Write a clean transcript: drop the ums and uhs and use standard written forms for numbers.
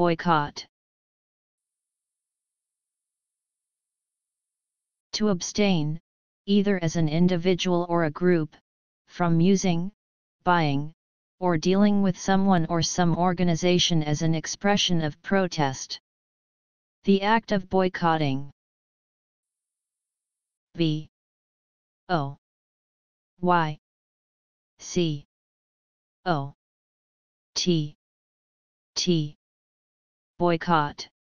boycott. To abstain, either as an individual or a group, from using, buying, or dealing with someone or some organization as an expression of protest. The act of boycotting. B O Y C O T T boycott.